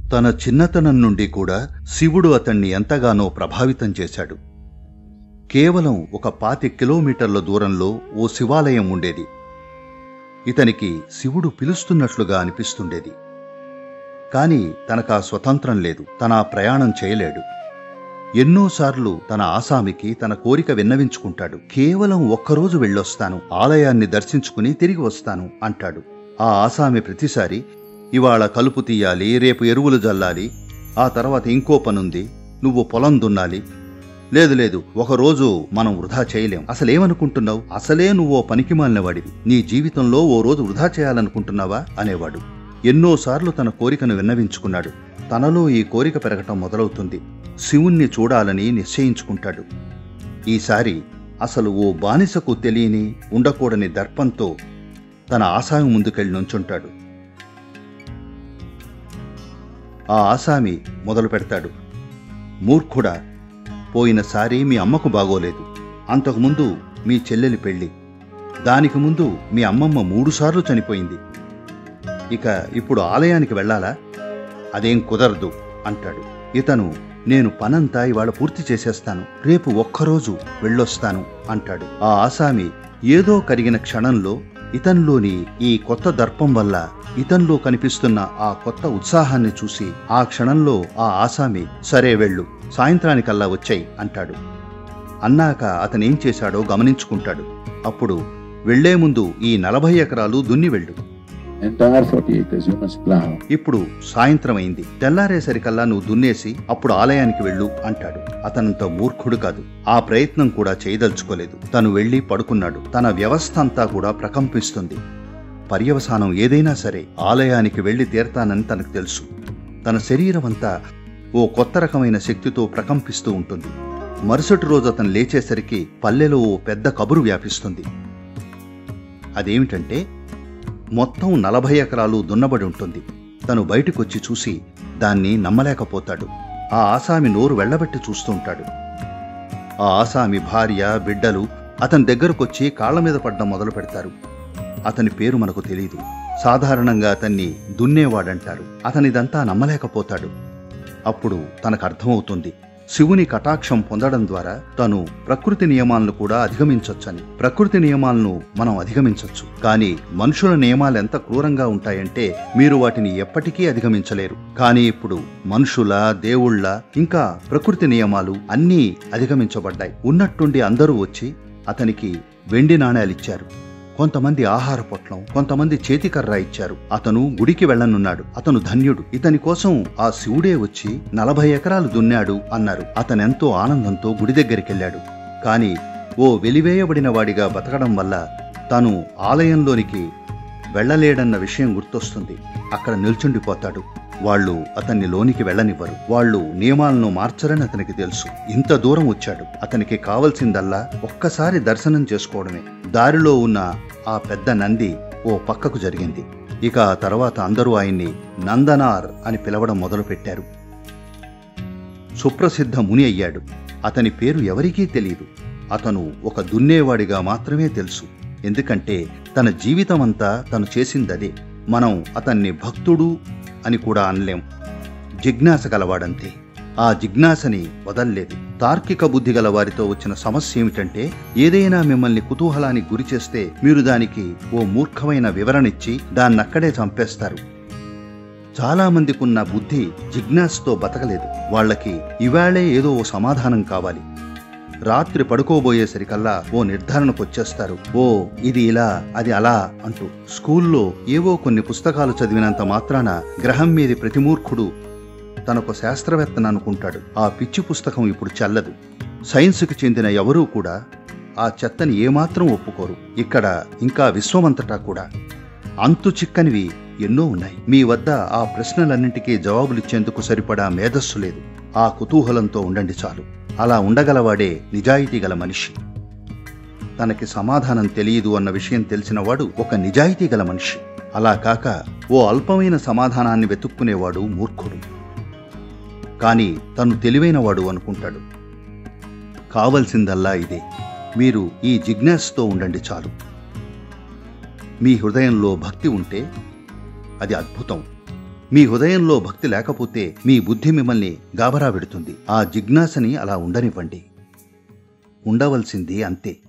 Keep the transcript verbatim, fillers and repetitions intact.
తన చిన్నతనం నుండి కూడా శివుడు అతన్ని ఎంతగానో ప్రభావితం చేశాడు. కేవలం ఒక పాతి కిలోమీటర్ల దూరంలో ఓ శివాలయం ఉండేది. ఇతనికి శివుడు పిలుస్తున్నట్లుగా అనిపిస్తుండేది. కాని తనకా స్వతంత్రం లేదు. తన ప్రయాణం చేయలేడు. ఎన్నోసార్లు తన ఆసామికి తన కోరిక విన్నవించుకుంటాడు. కేవలం ఒక్కరోజు వెళ్ళొస్తాను, ఆలయాన్ని దర్శించుకుని తిరిగి వస్తాను అంటాడు. ఆ ఆసామి ప్రతిసారి, ఇవాళ కలుపు తీయాలి, రేపు ఎరువులు జల్లాలి, ఆ తర్వాత ఇంకో పనుంది, నువ్వు పొలం దున్నాలి, లేదు లేదు ఒకరోజు మనం వృధా చేయలేం, అసలేమనుకుంటున్నావు, అసలే నువ్వో పనికిమాలినవాడివి, నీ జీవితంలో ఓ రోజు వృధా చేయాలనుకుంటున్నావా అనేవాడు. ఎన్నోసార్లు తన కోరికను విన్నవించుకున్నాడు. తనలో ఈ కోరిక పెరగటం మొదలవుతుంది. శివుణ్ణి చూడాలని నిశ్చయించుకుంటాడు. ఈసారి అసలు ఓ బానిసకు తెలియని ఉండకూడని దర్పంతో తన ఆసామి ముందుకెళ్ళి నుంచుంటాడు. ఆ ఆసామి మొదలు పెడతాడు, మూర్ఖుడా, పోయినసారి మీ అమ్మకు బాగోలేదు, అంతకుముందు మీ చెల్లెలి పెళ్లి, దానికి ముందు మీ అమ్మమ్మ మూడుసార్లు చనిపోయింది, ఇక ఇప్పుడు ఆలయానికి వెళ్ళాలా? అదేం కుదరదు అంటాడు. ఇతను, నేను పనంతా ఇవాళ పూర్తి చేసేస్తాను, రేపు ఒక్కరోజు వెళ్ళొస్తాను అంటాడు. ఆ ఆసామి ఏదో కరిగిన క్షణంలో ఇతన్లోని ఈ కొత్త దర్పం వల్ల ఇతన్లో కనిపిస్తున్న ఆ కొత్త ఉత్సాహాన్ని చూసి ఆ క్షణంలో ఆ ఆసామి, సరే వెళ్ళు, సాయంత్రానికల్లా వచ్చాయి అంటాడు. అన్నాక అతనేం చేశాడో గమనించుకుంటాడు. అప్పుడు వెళ్లే ముందు ఈ నలభై ఎకరాలు దున్ని వెళ్ళు, ఇప్పుడు సాయంత్రం అయింది, తెల్లారేసరికల్లా నువ్వు దున్నేసి అప్పుడు ఆలయానికి వెళ్ళు అంటాడు. అతనంత మూర్ఖుడు కాదు. ఆ ప్రయత్నం కూడా చేయదలుచుకోలేదు. తను వెళ్లి పడుకున్నాడు. తన వ్యవస్థ అంతా కూడా ప్రకంపిస్తుంది. పర్యవసానం ఏదైనా సరే ఆలయానికి వెళ్లి తీరతానని తనకు తెలుసు. తన శరీరమంతా ఓ కొత్త రకమైన శక్తితో ప్రకంపిస్తూ ఉంటుంది. మరుసటి రోజు అతను లేచేసరికి పల్లెలో ఓ పెద్ద కబురు వ్యాపిస్తుంది. అదేమిటంటే, మొత్తం నలభై ఎకరాలు దున్నబడి ఉంటుంది. తను బయటికొచ్చి చూసి దాన్ని నమ్మలేకపోతాడు. ఆ ఆసామి నోరు వెళ్లబెట్టి చూస్తుంటాడు. ఆ ఆసామి భార్య, బిడ్డలు అతని దగ్గరకొచ్చి కాళ్ల మీద పడ్డం మొదలు పెడతారు. అతని పేరు మనకు తెలీదు. సాధారణంగా అతన్ని దున్నేవాడంటారు. అతనిదంతా నమ్మలేకపోతాడు. అప్పుడు తనకు అర్థమవుతుంది, శివుని కటాక్షం పొందడం ద్వారా తను ప్రకృతి నియమాలను కూడా అధిగమించొచ్చని. ప్రకృతి నియమాలను మనం అధిగమించొచ్చు, కానీ మనుషుల నియమాలు ఎంత క్రూరంగా ఉంటాయంటే మీరు వాటిని ఎప్పటికీ అధిగమించలేరు. కానీ ఇప్పుడు మనుషుల, దేవుళ్ల, ఇంకా ప్రకృతి నియమాలు అన్నీ అధిగమించబడ్డాయి. ఉన్నట్టుండి అందరూ వచ్చి అతనికి వెండి నాణేలిచ్చారు. కొంతమంది ఆహార పొట్లం, కొంతమంది చేతికర్ర ఇచ్చారు. అతను గుడికి వెళ్లనున్నాడు. అతను ధన్యుడు. ఇతని కోసం ఆ శివుడే వచ్చి నలభై ఎకరాలు దున్నాడు అన్నారు. అతనెంతో ఆనందంతో గుడి దగ్గరికెళ్లాడు. కాని ఓ వెలివేయబడిన వాడిగా బతకడం వల్ల తను ఆలయంలోనికి వెళ్లలేడన్న విషయం గుర్తొస్తుంది. అక్కడ నిల్చుండిపోతాడు. వాళ్లు అతన్ని లోనికి వెళ్లనివ్వరు. వాళ్లు నియమాలను మార్చరని అతనికి తెలుసు. ఇంత దూరం వచ్చాడు. అతనికి కావలసిందల్లా ఒక్కసారి దర్శనం చేసుకోవడమే. దారిలో ఉన్న ఆ పెద్ద నంది ఓ పక్కకు జరిగింది. ఇక ఆ తర్వాత అందరూ ఆయన్ని నందనార్ అని పిలవడం మొదలుపెట్టారు. సుప్రసిద్ధ ముని అయ్యాడు. అతని పేరు ఎవరికీ తెలియదు. అతను ఒక దున్నేవాడిగా మాత్రమే తెలుసు. ఎందుకంటే తన జీవితమంతా తను చేసిందదే. మనం అతన్ని భక్తుడు అని కూడా అనలేం. జిజ్ఞాస గలవాడంతే. ఆ జిజ్ఞాసని వదల్లేదు. తార్కిక బుద్ధి గల వారితో వచ్చిన సమస్య ఏమిటంటే, ఏదైనా మిమ్మల్ని కుతూహలానికి గురి చేస్తే మీరు దానికి ఓ మూర్ఖమైన వివరణిచ్చి దాన్నక్కడే చంపేస్తారు. చాలా మందికున్న బుద్ధి జిజ్ఞాసతో బతకలేదు. వాళ్లకి ఇవాళే ఏదో ఓ సమాధానం కావాలి. రాత్రి పడుకోబోయేసరికల్లా ఓ నిర్ధారణకొచ్చేస్తారు. ఓ ఇది ఇలా, అది అలా అంటూ. స్కూల్లో ఏవో కొన్ని పుస్తకాలు చదివినంత మాత్రాన గ్రహం మీది ప్రతి మూర్ఖుడు తనొక శాస్త్రవేత్తను అనుకుంటాడు. ఆ పిచ్చి పుస్తకం ఇప్పుడు చెల్లదు. సైన్సుకి చెందిన ఎవరూ కూడా ఆ చెత్తని ఏమాత్రం ఒప్పుకోరు. ఇక్కడ ఇంకా విశ్వమంతటా కూడా అంతు చిక్కనివి ఎన్నో ఉన్నాయి. మీ వద్ద ఆ ప్రశ్నలన్నింటికీ జవాబులిచ్చేందుకు సరిపడా మేధస్సు లేదు. ఆ కుతూహలంతో ఉండండి చాలు. అలా ఉండగలవాడే నిజాయితీ గల మనిషి. తనకి సమాధానం తెలియదు అన్న విషయం తెలిసినవాడు ఒక నిజాయితీ గల మనిషి. అలా కాక ఓ అల్పమైన సమాధానాన్ని వెతుక్కునేవాడు మూర్ఖుడు. కాని తను తెలివైనవాడు అనుకుంటాడు. కావలసిందల్లా ఇదే. మీరు ఈ జిజ్ఞాసతో ఉండండి చాలు. మీ హృదయంలో భక్తి ఉంటే అది అద్భుతం. మీ హృదయంలో భక్తి లేకపోతే మీ బుద్ధి మిమ్మల్ని గాబరా పెడుతుంది. ఆ జిజ్ఞాసని అలా ఉండనివ్వండి. ఉండవలసింది అంతే.